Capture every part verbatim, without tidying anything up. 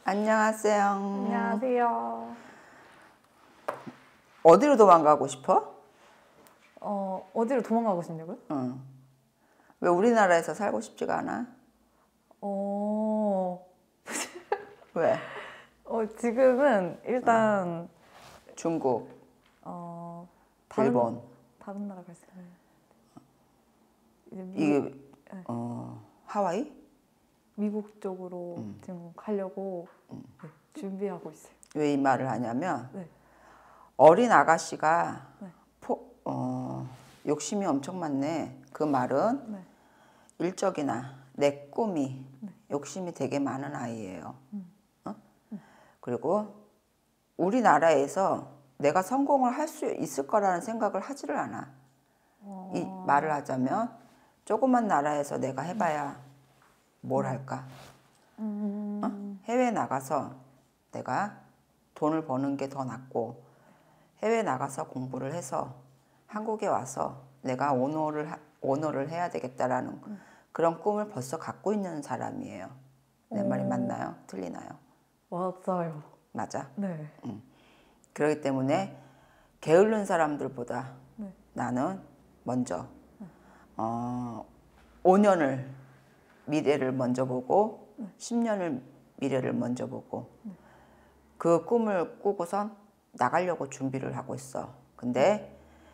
안녕하세요. 안녕하세요. 어디로 도망가고 싶어? 어, 어디로 도망가고 싶냐고요? 응. 왜 우리나라에서 살고 싶지가 않아? 어, 왜? 어, 지금은 일단 중국, 어, 다른, 일본. 다른 나라 갈 생각이 이제 미국, 이게 네. 어, 하와이? 미국 쪽으로 음. 지금 가려고 음. 네, 준비하고 있어요. 왜 이 말을 하냐면 네. 어린 아가씨가 네. 포, 어, 욕심이 엄청 많네. 그 말은 네. 일적이나 내 꿈이 네. 욕심이 되게 많은 아이예요. 음. 어? 그리고 우리나라에서 내가 성공을 할 수 있을 거라는 생각을 하지를 않아. 어... 이 말을 하자면 조그만 나라에서 내가 해봐야 뭘 음. 할까? 음... 어? 해외 나가서 내가 돈을 버는 게 더 낫고 해외 나가서 공부를 해서 한국에 와서 내가 오너를 하, 오너를 해야 되겠다라는 음. 그런 꿈을 벌써 갖고 있는 사람이에요. 내 말이 어... 맞나요? 틀리나요? 맞아요. 맞아. 네. 응. 그렇기 때문에 게으른 사람들보다 네. 나는 먼저 어, 오 년을 미래를 먼저 보고 네. 십 년을 미래를 먼저 보고 네. 그 꿈을 꾸고선 나가려고 준비를 하고 있어. 근데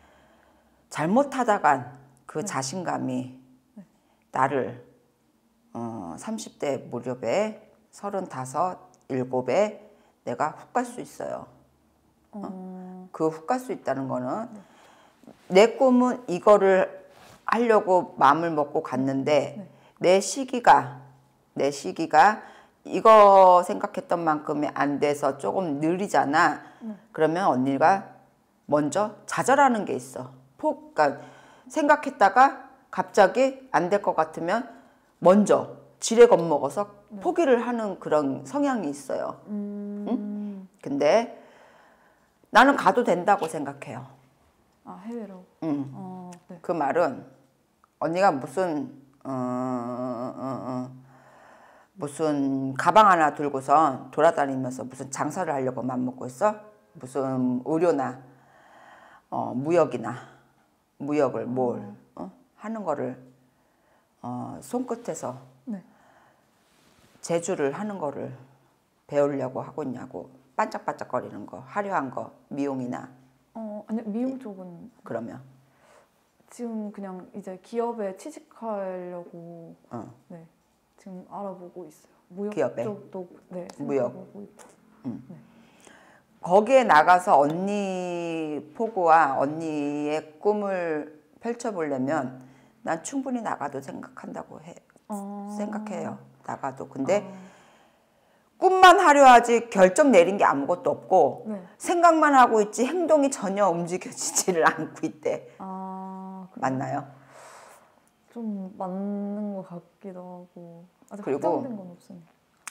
잘못하다간 그 네. 자신감이 네. 나를 어, 삼십 대 무렵에 서른다섯, 일곱에 내가 훅 갈 수 있어요. 어? 어... 그 훅 갈 수 있다는 거는 네. 내 꿈은 이거를 하려고 마음을 먹고 갔는데 네. 내 시기가 내 시기가 이거 생각했던 만큼이 안 돼서 조금 느리잖아. 네. 그러면 언니가 먼저 좌절하는 게 있어. 폭, 그러니까 생각했다가 갑자기 안 될 것 같으면 먼저 지레 겁먹어서 네. 포기를 하는 그런 성향이 있어요. 음... 응? 근데 나는 가도 된다고 생각해요. 아, 해외로? 응. 어, 네. 그 말은 언니가 무슨 어, 어, 어, 무슨 가방 하나 들고서 돌아다니면서 무슨 장사를 하려고 맘먹고 있어? 무슨 의료나 어, 무역이나 무역을 뭘 어... 어? 하는 거를 어, 손끝에서 네. 제주를 하는 거를 배우려고 하고 있냐고. 반짝반짝거리는 거, 화려한 거, 미용이나. 어, 아니 미용 쪽은 그러면 지금 그냥 이제 기업에 취직하려고 어. 네, 지금 알아보고 있어요. 무역 기업에? 쪽도 네, 무역. 생각해보고 있고. 음. 네. 거기에 나가서 언니 포부와 언니의 꿈을 펼쳐보려면 난 충분히 나가도 생각한다고 해. 어... 생각해요. 나가도. 근데 아... 꿈만 하려 하지 결정 내린 게 아무것도 없고 네. 생각만 하고 있지 행동이 전혀 움직여지지를 않고 있대. 아, 그래요? 맞나요? 좀 맞는 것 같기도 하고 아직 그리고 확정된 건 없으니까.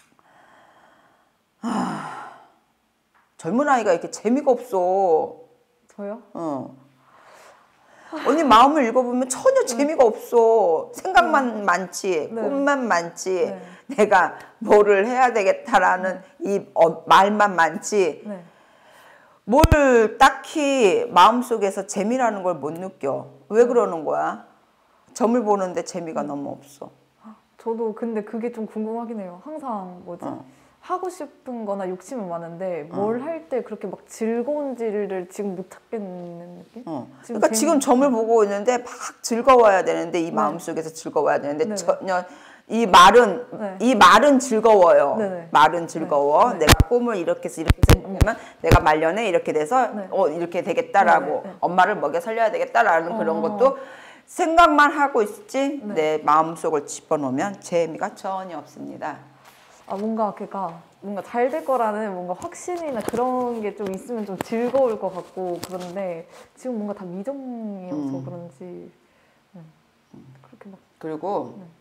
아, 젊은 아이가 이렇게 재미가 없어. 저요? 어. 언니 마음을 읽어보면 전혀 재미가 없어. 생각만 네. 많지, 네. 꿈만 많지, 네. 내가 뭐를 해야 되겠다라는 이 어, 말만 많지. 네. 뭘 딱히 마음속에서 재미라는 걸 못 느껴. 왜 그러는 거야? 점을 보는데 재미가 음. 너무 없어. 저도 근데 그게 좀 궁금하긴 해요. 항상 뭐지? 어. 하고 싶은 거나 욕심은 많은데 어. 뭘 할 때 그렇게 막 즐거운지를 지금 못 찾겠는 느낌? 어. 지금 그러니까 재미- 지금 점을 보고 있는데 막 즐거워야 되는데 이 네. 마음속에서 즐거워야 되는데 네네. 전혀 이 말은 네. 이 말은 즐거워요. 네네. 말은 즐거워. 네. 내가 꿈을 이렇게 해서 이렇게 생각하면 내가 말년에 이렇게 돼서 네. 어 이렇게 되겠다라고 네네. 네. 엄마를 먹여 살려야 되겠다라는 어. 그런 것도 생각만 하고 있지 네. 내 마음속을 집어넣으면 재미가 전혀 없습니다. 아 뭔가 걔가 뭔가 잘 될 거라는 뭔가 확신이나 그런 게 좀 있으면 좀 즐거울 것 같고 그런데 지금 뭔가 다 미정이어서 음. 그런지 네. 그렇게 막 그리고 네.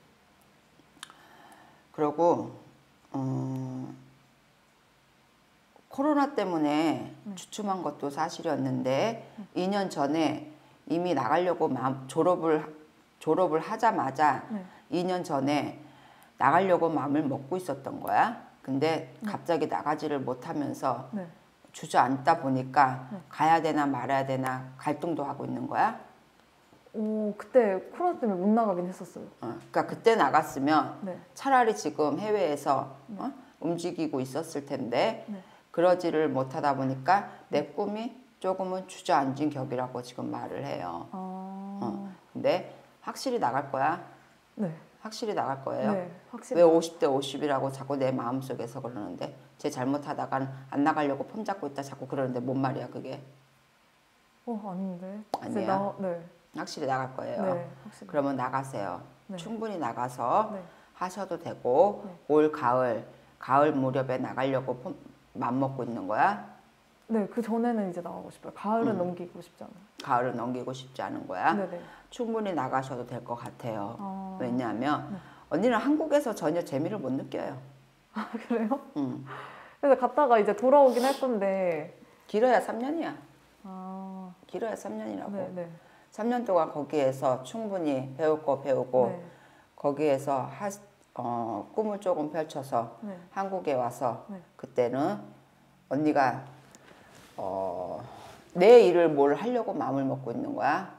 그리고 어, 코로나 때문에 네. 주춤한 것도 사실이었는데 네. 이 년 전에 이미 나가려고 마음, 졸업을 졸업을 하자마자 네. 이 년 전에 나가려고 마음을 먹고 있었던 거야. 근데 갑자기 나가지를 못하면서 네. 주저앉다 보니까 네. 가야 되나 말아야 되나 갈등도 하고 있는 거야. 오, 그때 코로나 때문에 못 나가긴 했었어요. 어, 그러니까 그때 나갔으면 네. 차라리 지금 해외에서 어? 움직이고 있었을 텐데 네. 그러지를 못하다 보니까 내 꿈이 조금은 주저앉은 격이라고 지금 말을 해요. 아, 어, 근데 확실히 나갈 거야. 네. 확실히 나갈 거예요. 네, 확실히. 왜 오십 대 오십이라고 자꾸 내 마음속에서 그러는데 쟤 잘못하다가는 안 나가려고 폼 잡고 있다 자꾸 그러는데 뭔 말이야 그게. 어, 아닌데. 아니에요? 나, 네. 확실히 나갈 거예요. 네, 확실히. 그러면 나가세요. 네. 충분히 나가서 네. 하셔도 되고 네. 올 가을 가을 무렵에 나가려고 폼, 맘먹고 있는 거야. 네, 그 전에는 이제 나가고 싶어요. 가을은 음. 넘기고 싶지 않아요. 가을을 넘기고 싶지 않은 거야. 네네. 충분히 나가셔도 될 것 같아요. 아. 왜냐하면 네. 언니는 한국에서 전혀 재미를 못 느껴요. 아, 그래요? 음. 그래서 갔다가 이제 돌아오긴 할 건데. 길어야 삼 년이야. 아, 길어야 삼 년이라고. 네네. 삼 년 동안 거기에서 충분히 배울 거 배우고 네. 거기에서 하, 어, 꿈을 조금 펼쳐서 네. 한국에 와서 네. 그때는 언니가 어, 내 일을 뭘 하려고 마음을 먹고 있는 거야.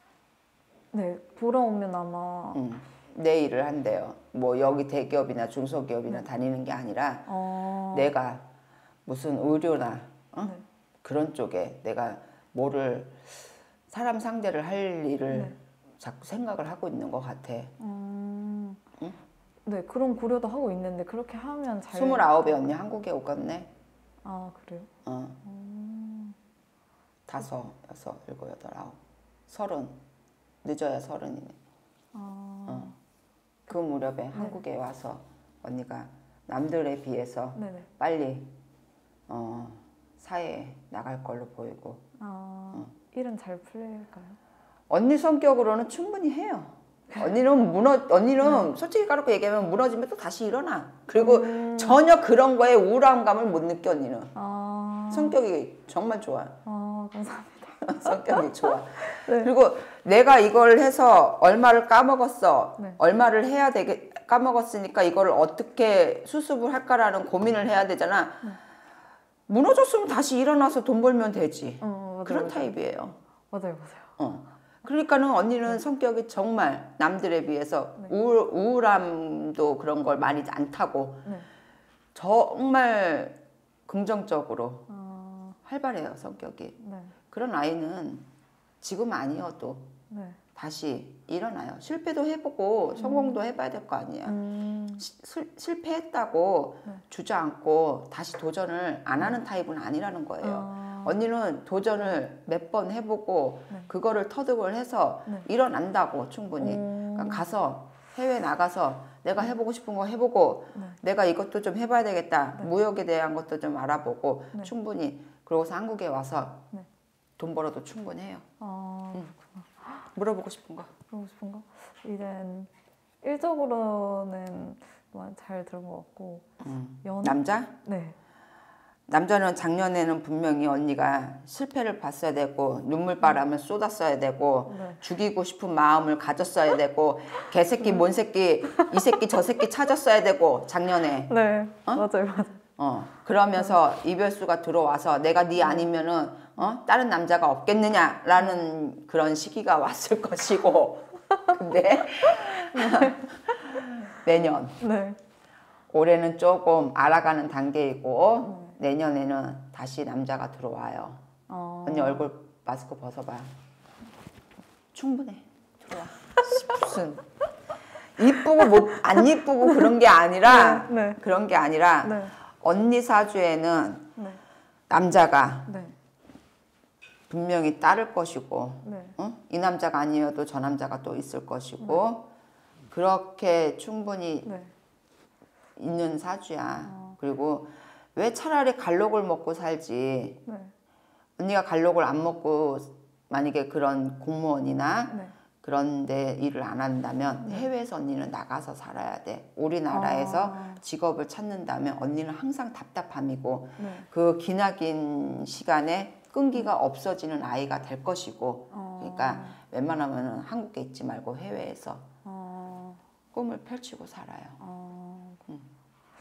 네, 돌아오면 아마. 음, 내 일을 한대요. 뭐 여기 대기업이나 중소기업이나 네. 다니는 게 아니라 어... 내가 무슨 의료나 어? 네. 그런 쪽에 내가 뭐를 사람 상대를 할 일을 네. 자꾸 생각을 하고 있는 것 같아. 음... 응? 네, 그런 고려도 하고 있는데 그렇게 하면 잘. 스물아홉에 언니 한국에 오겠네. 아, 그래요? 어. 음... 다섯, 여섯, 일곱, 여덟, 아홉, 서른. 늦어야 서른이네. 아... 어. 그 무렵에 한국에 와서 언니가 남들에 비해서 네네. 빨리 어, 사회에 나갈 걸로 보이고. 아, 어. 일은 잘 풀릴까요? 언니 성격으로는 충분히 해요. 언니는 무너, 언니는 네. 솔직히 까놓고 얘기하면 무너지면 또 다시 일어나. 그리고 음... 전혀 그런 거에 우울함감을 못 느껴 언니는. 아... 성격이 정말 좋아. 아, 감사합니다. 성격이 좋아. 네. 그리고 내가 이걸 해서 얼마를 까먹었어. 네. 얼마를 해야 되게 까먹었으니까 이걸 어떻게 수습을 할까라는 고민을 해야 되잖아. 네. 무너졌으면 다시 일어나서 돈 벌면 되지. 어, 맞아요, 그런 맞아요. 타입이에요. 맞아요, 맞아요. 어. 그러니까는 언니는 네. 성격이 정말 남들에 비해서 네. 우울, 우울함도 그런 걸 많이 안 타고 네. 정말 긍정적으로 아... 활발해요, 성격이. 네. 그런 아이는 지금 아니어도 네. 다시 일어나요. 실패도 해보고 성공도 해봐야 될 거 아니야. 음... 시, 실, 실패했다고 네. 주저앉고 다시 도전을 안 하는 타입은 아니라는 거예요. 아... 언니는 도전을 몇 번 해보고 네. 그거를 터득을 해서 네. 일어난다고 충분히. 음... 그러니까 가서 해외 나가서 내가 해보고 싶은 거 해보고 네. 내가 이것도 좀 해봐야 되겠다. 네. 무역에 대한 것도 좀 알아보고 네. 충분히 그러고서 한국에 와서 네. 돈 벌어도 충분해요. 아, 응. 물어보고 싶은 거. 그러고 싶은 거? 이젠 일적으로는 잘 들은 것 같고 음. 연... 남자? 네. 남자는 작년에는 분명히 언니가 실패를 봤어야 되고 눈물바람을 쏟았어야 되고 네. 죽이고 싶은 마음을 가졌어야 되고 개새끼 뭔 새끼 이 새끼 저 새끼 찾았어야 되고 작년에 네. 어? 맞아요, 맞아요. 어 그러면서 이별수가 들어와서 내가 네 아니면은 어 다른 남자가 없겠느냐라는 그런 시기가 왔을 것이고 근데 내년 네. 올해는 조금 알아가는 단계이고 내년에는 다시 남자가 들어와요. 어... 언니 얼굴 마스크 벗어봐. 충분해. 들어와. 무슨 이쁘고 못, 안 이쁘고 그런 게 아니라 네, 네. 그런 게 아니라 네. 언니 사주에는 네. 남자가 네. 분명히 따를 것이고 네. 어? 이 남자가 아니어도 저 남자가 또 있을 것이고 네. 그렇게 충분히 네. 있는 사주야. 어. 그리고 왜 차라리 갈록을 먹고 살지 네. 언니가 갈록을 안 먹고 만약에 그런 공무원이나 네. 그런 데 일을 안 한다면 네. 해외에서 언니는 나가서 살아야 돼. 우리나라에서 아. 직업을 찾는다면 언니는 항상 답답함이고 네. 그 기나긴 시간에 끈기가 없어지는 아이가 될 것이고 어. 그러니까 웬만하면 한국에 있지 말고 해외에서 어. 꿈을 펼치고 살아요. 어. 응.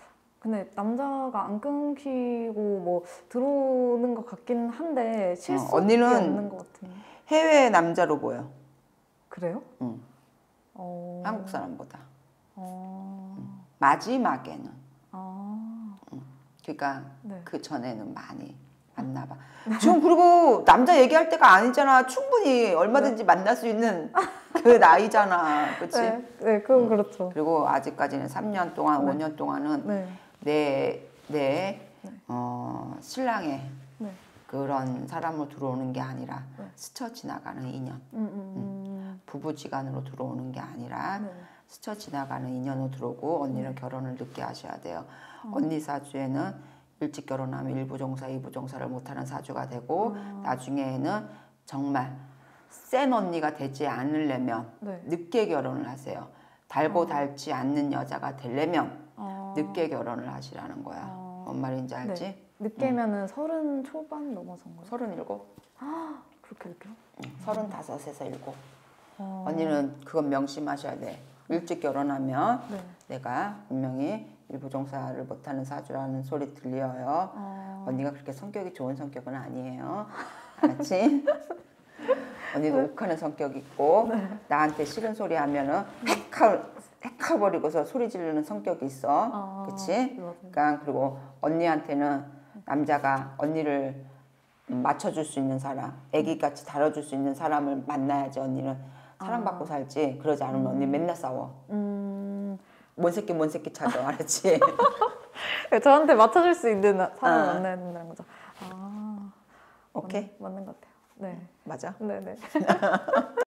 근데 남자가 안 끊기고 뭐 들어오는 것 같긴 한데 실수밖에 어, 언니는 없는 것 같은. 해외 남자로 보여. 그래요? 응. 어... 한국 사람보다. 어... 응. 마지막에는. 아... 응. 그러니까 네. 그 전에는 많이 만나봐. 지금 그리고 남자 얘기할 때가 아니잖아. 충분히 얼마든지 네. 만날 수 있는 그 나이잖아. 그치? 네, 네, 그건 응. 그렇죠. 그리고 아직까지는 삼 년 동안, 네. 오 년 동안은 네. 내, 내, 네. 어, 신랑의 네. 그런 사람으로 들어오는 게 아니라 네. 스쳐 지나가는 인연. 음, 음, 음. 부부지간으로 들어오는 게 아니라 네. 스쳐 지나가는 인연으로 들어오고 언니는 네. 결혼을 늦게 하셔야 돼요. 어. 언니 사주에는 일찍 결혼하면 일 부 종사, 이 부 종사를 못하는 사주가 되고 어. 나중에는 정말 센 언니가 되지 않으려면 네. 늦게 결혼을 하세요. 달고 어. 닳지 않는 여자가 되려면 어. 늦게 결혼을 하시라는 거야. 어. 뭔 말인지 알지? 네. 늦게면은 서른 초반 넘어선 거예요? 서른일곱? 아, 그렇게 늦게요? 응, 서른다섯에서 일곱. 어. 언니는 그건 명심하셔야 돼. 일찍 결혼하면 네. 내가 분명히 일부종사를 못하는 사주라는 소리 들려요. 어. 언니가 그렇게 성격이 좋은 성격은 아니에요. 알았지? 언니도 네. 욱하는 성격이 있고 네. 나한테 싫은 소리 하면은 헥하, 헥하버리고서 소리 지르는 성격이 있어. 아, 그치? 맞아요. 그러니까 그리고 언니한테는 남자가 언니를 맞춰줄 수 있는 사람, 애기같이 다뤄줄 수 있는 사람을 만나야지 언니는 사랑받고 아. 살지. 그러지 않으면 음. 언니 맨날 싸워. 음. 뭔 새끼 뭔 새끼 찾아. 알았지? 저한테 맞춰줄 수 있는 사람을 아. 만나야 된다는 거죠. 아. 오케이? 맞는, 맞는 것 같아요. 네. 맞아? 네네.